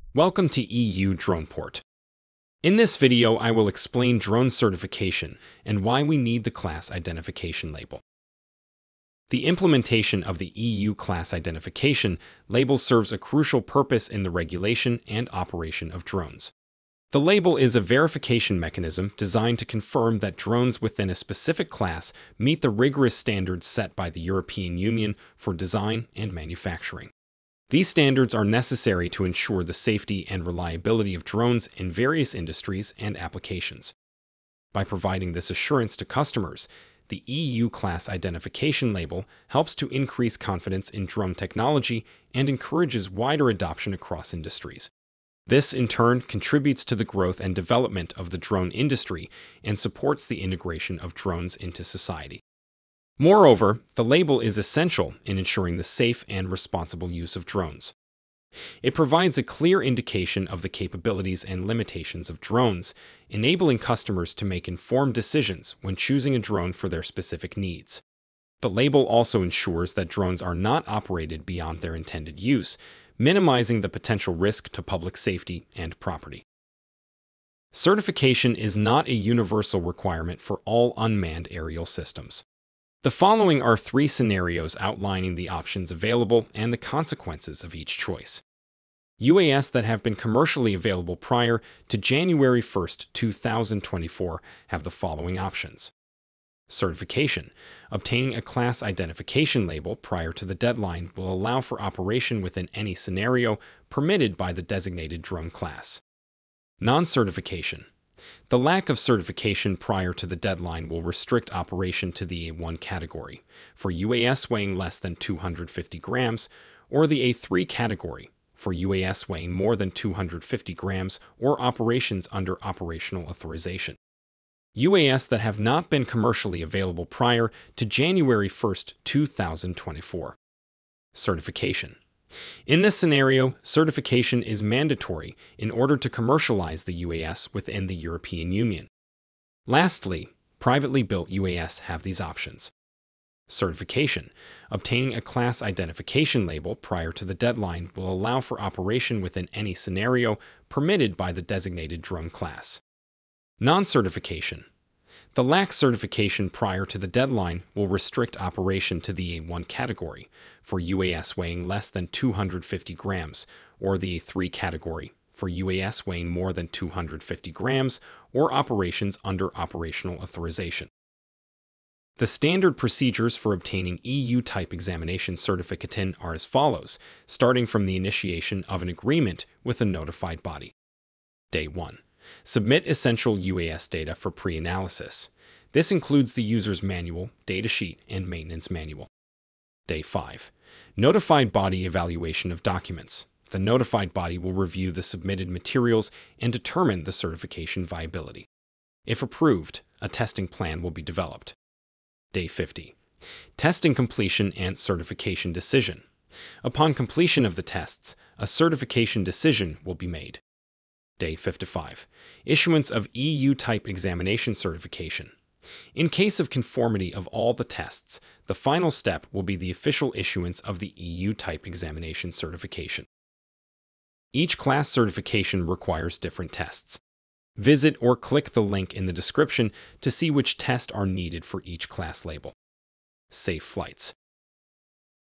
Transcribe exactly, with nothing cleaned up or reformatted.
Welcome to E U DronePort. In this video, I will explain drone certification and why we need the class identification label. The implementation of the E U class identification label serves a crucial purpose in the regulation and operation of drones. The label is a verification mechanism designed to confirm that drones within a specific class meet the rigorous standards set by the European Union for design and manufacturing. These standards are necessary to ensure the safety and reliability of drones in various industries and applications. By providing this assurance to customers, the E U class identification label helps to increase confidence in drone technology and encourages wider adoption across industries. This, in turn, contributes to the growth and development of the drone industry and supports the integration of drones into society. Moreover, the label is essential in ensuring the safe and responsible use of drones. It provides a clear indication of the capabilities and limitations of drones, enabling customers to make informed decisions when choosing a drone for their specific needs. The label also ensures that drones are not operated beyond their intended use, minimizing the potential risk to public safety and property. Certification is not a universal requirement for all unmanned aerial systems. The following are three scenarios outlining the options available and the consequences of each choice. U A S that have been commercially available prior to January first, two thousand twenty-four have the following options. Certification. Obtaining a class identification label prior to the deadline will allow for operation within any scenario permitted by the designated drone class. Non-certification. The lack of certification prior to the deadline will restrict operation to the A one category for U A S weighing less than two hundred fifty grams, or the A three category for U A S weighing more than two hundred fifty grams or operations under operational authorization. U A S that have not been commercially available prior to January first, two thousand twenty-four. Certification. In this scenario, certification is mandatory in order to commercialize the U A S within the European Union. Lastly, privately built U A S have these options. Certification. Obtaining a class identification label prior to the deadline will allow for operation within any scenario permitted by the designated drone class. Non-certification. The lack certification prior to the deadline will restrict operation to the A one category for U A S weighing less than two hundred fifty grams, or the A three category for U A S weighing more than two hundred fifty grams or operations under operational authorization. The standard procedures for obtaining E U type examination certificate are as follows, starting from the initiation of an agreement with a notified body. Day one. Submit essential U A S data for pre-analysis. This includes the user's manual, datasheet, and maintenance manual. Day five. Notified body evaluation of documents. The notified body will review the submitted materials and determine the certification viability. If approved, a testing plan will be developed. Day fifty. Testing completion and certification decision. Upon completion of the tests, a certification decision will be made. Day fifty-five. Issuance of E U type examination certification. In case of conformity of all the tests, the final step will be the official issuance of the E U type examination certification. Each class certification requires different tests. Visit or click the link in the description to see which tests are needed for each class label. Safe flights.